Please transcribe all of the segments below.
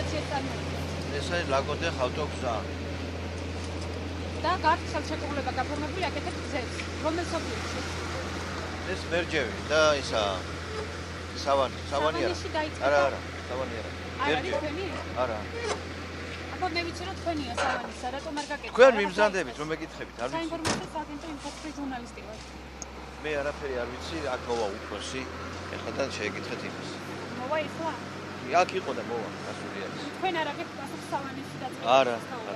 კომუნიკაციას წარმოადგენს? ეს არის ლაგოდეხ ავტოგზა. და გართ ხელშეკრულება გაფორმებული აკეთებს გზებს. რომელ სოფლიოში? ეს მერჯევი და ისა სავანი არა. არა, სავანი არა. არ არის თქვენი? არა. აბა მე ვიცი რომ თქვენია სავანისა, რატომ არ გაკეთებთ? თქვენ მიმზადებით, რომ მეკითხებით, არ ვიცი. საინფორმაციო სააგენტო ინფორმაციის ჟურნალისტი ვარ. მე არაფერი არ ვიცი, აქ მოვა უფროსი, ეხლა და შეეკითხეთ იმას. მოვა იხლა? აქ იყო და მოვა, გასული არის. თქვენ არ აგებთ პასუხს სავანისა დაწყებას? არა.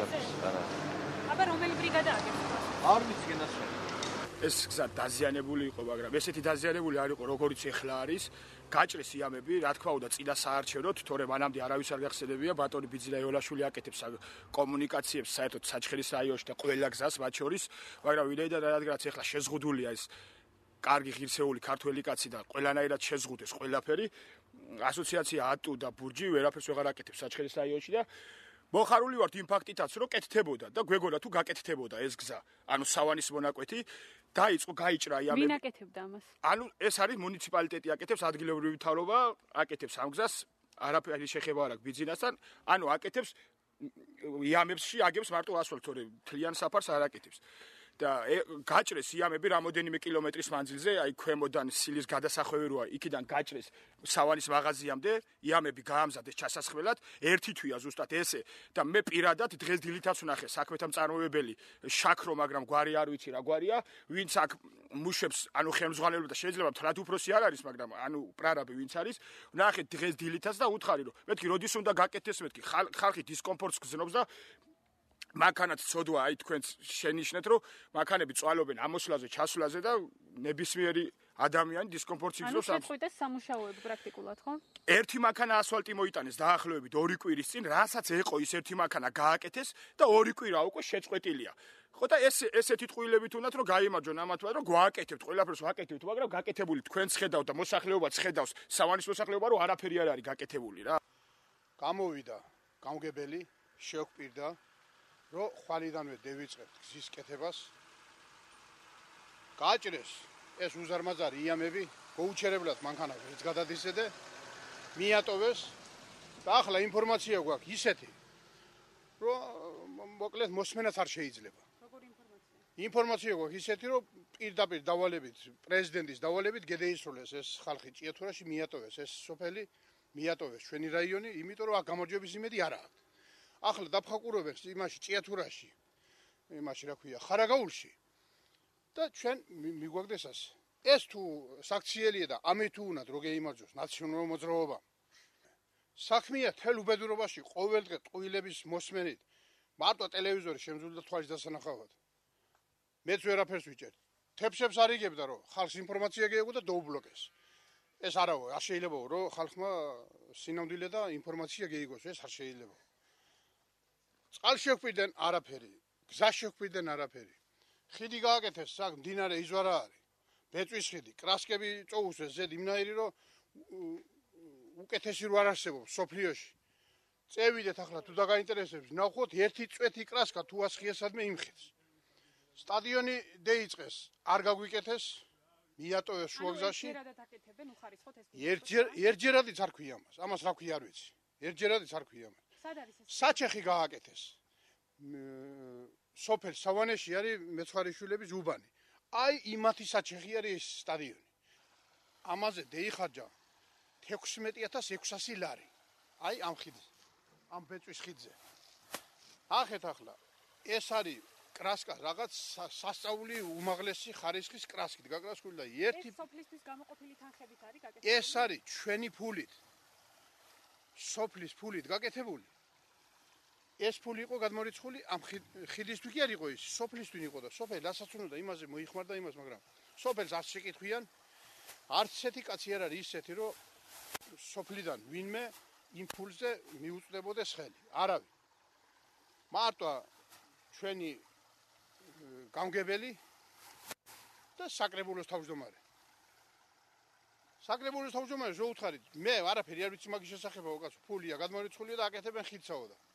აბა რომელი ბრიგადა აგებთ? არ ვიცი გენასვლა. ეს გზა დაზიანებული იყო, მაგრამ ესეთი დაზიანებული არ იყო, როგორც ეხლა არის. გაჭრის იამები, რა თქმა უნდა, წინა საარჩევნოდ, თორემ მანამდე არავის არ გახსენებია, ბატონი ბიძინა ეოლაშვილი აკეთებს კომუნიკაციებს საერთოდ საჩხერის რაიონში და ყველა გზას მათ შორის, მაგრამ ვინაიდან რადგანაც ეხლა შეზღუდულია ეს კარგი ღირსეული ქართველი კაცი და ყველანაირად შეზღუდეს ყველაფერი, ასოციაცია ატუ და ბურჯი ვერაფერს ვეღარ აკეთებს საჩხერის რაიონში და მოხარული ვართ იმ ფაქტითაც, რომ კეთდებოდა და გვეგონა თუ გაკეთდებოდა ეს გზა, ანუ სავანის მონაკვეთი დაიწყო, გაიჭრა იამები. ვინ აკეთებდა ამას? ანუ ეს არის მუნიციპალიტეტი აკეთებს, ადგილობრივი მთავრობა აკეთებს ამ გზას, არაფერი შეხება არ აქვს ბიძინასთან, ანუ აკეთებს იამებში აგებს მარტო ასფალტს, თორე მთლიან საფარს არ აკეთებს. და გაჭრეს იამები რამოდენიმე კილომეტრის მანძილზე, აი ქვემოდან სილის გადასახვევი როა, იქიდან გაჭრეს სავანის მაღაზიამდე, იამები გაამზადეს ჩასასხმელად, ერთი თვია ზუსტად ესე და მე პირადად დღეს დილითაც ვნახე საქმეთა მწარმოებელი შაქრო, მაგრამ გვარი არ ვიცი რა გვარია, ვინც აქ მუშებს, ანუ ხელმძღვანელობა და შეიძლება მთლად უფროსი არ არის, მაგრამ ანუ პრარაბი ვინც არის, ვნახე დღეს დილითაც და უთხარი რომ მეთქი როდის უნდა გაკეთდეს, მეთქი ხალხი დისკომფორტს გზნობს და მანქანაც ცოდვა, აი თქვენც შენიშნეთ, რომ მანქანები წვალობენ ამოსვლაზე, ჩასვლაზე და ნებისმიერი ადამიანი დისკომფორტს იგზნობს. ანუ შეწყვიტეს სამუშაოები პრაქტიკულად, ხო? ერთი მანქანა ასფალტი მოიტანეს დაახლოებით 2 კვირის წინ, რასაც ეყო ის ერთი მანქანა გააკეთეს და 2 კვირა უკვე შეწყვეტილია. ხო და ესეთი ტყუილებით უნდათ რომ გაიმარჯვონ ამათმა, რომ გვააკეთებთ, ყველაფერს ვაკეთებთ, მაგრამ გაკეთებული თქვენც ხედავთ და მოსახლეობაც ხედავს, სავანის მოსახლეობა რომ არაფერი არ არის გაკეთებული რა. გამოვიდა გამგებელი, შეგვპირდა რომ ხვალიდანვე დავიწყებთ გზის კეთებას. გაჭრეს ეს უზარმაზარი იამები, გაუჩერებლად მანქანას გადადისედე, მიატოვეს და ახლა ინფორმაცია გვაქვს ისეთი, რომ მოკლედ მოსმენაც არ შეიძლება. როგორი ინფორმაცია? ინფორმაცია გვაქვს ისეთი, რომ პირდაპირ დავალებით, პრეზიდენტის დავალებით გადაისროლეს ეს ხალხი ჭიათურაში, მიატოვეს ეს სოფელი, მიატოვეს ჩვენი რაიონი, იმიტომ რომ აქ გამარჯვების იმედი არ აქვს. ახლა დაფხაკურობენ იმაში ჭიათურაში, იმაში რა ქვია, ხარაგაულში და ჩვენ მიგვაგდესას. ეს თუ საქციელია და ამით თუ უნდათ რო გეიმარჯვოს ნაციონალურ მოძრაობამ. საქმეა თელ უბედურობაში ყოველდღე ტყუილების მოსმენით, მარტო ტელევიზორი შემძულდა თვალის დასანახავად. მეც ვერაფერს ვიჭერთ. თეფშებს არ იგებდა რომ ხალხს ინფორმაცია გეეგო და დაუბლოკეს. ეს არავა, არ შეიძლება რომ ხალხმა სინამდვილე და ინფორმაცია გეიგოს, ეს არ შეიძლება. წყალ შეგვპირდნენ არაფერი, გზა შეგვპირდნენ არაფერი. ხიდი გააკეთეს, საკ მდინარე იზვარა არის. ბეწვის ხიდი, კრასკები წოუსეს ზედ იმნაირი რომ უკეთესი რო არ არსებობს სოფლიოში. წევიდეთ ახლა თუ დაგაინტერესებს, ნახოთ ერთი წვეთი კრასკა თუ ასხიესადმე იმხits. სტადიონი დაიწყეს, არ გაგვიკეთეს, მიატოვეს შუაგზაში. ერთჯერადიც არ ქვია ამას, ამას რა ქვია არ ვიცი. ერთჯერადიც არ ქვია ამას. საჩეხი გააკეთეს. სოფელ სავანეში არის მეცხარიშვილების უბანი. აი იმათი საჩეხი არის ეს სტადიონი. ამაზე დაიხარჯა 16600 ლარი. აი ამ ხიდზე. ამ ბეწვის ხიდზე. ახეთ ახლა ეს არის კრასკა რაღაც სასწაული უმაღლესი ხარისხის კრასკით გაკრასკული და ერთი სოფლისთვის გამოყოფილი თანხებით არის გაკეთებული. ეს არის ჩვენი ფულით. სოფლის ფულით გაკეთებული. ეს ფული იყო გადმორიცხული ამ ხიდისთვის კი არ იყო ის, სოფლისთვის იყო და სოფელი რასაც უნდა იმაზე მოიხმარდა იმას, მაგრამ სოფელს არ შეკითხვიან. არც ესეთი კაცი არ არის ისეთი, რომ სოფლიდან ვინმე იმ ფულზე მიუწვდებოდეს ხელი. არავინ. მარტო ჩვენი გამგებელი და საკრებულოს თავმჯდომარე. საკრებულოს თავმჯდომარე ზოუთხარით, მე არაფერი არ ვიცი მაგის შესახებ, უკაცო ფულია გადმორიცხულია და აკეთებენ ხიდსაო და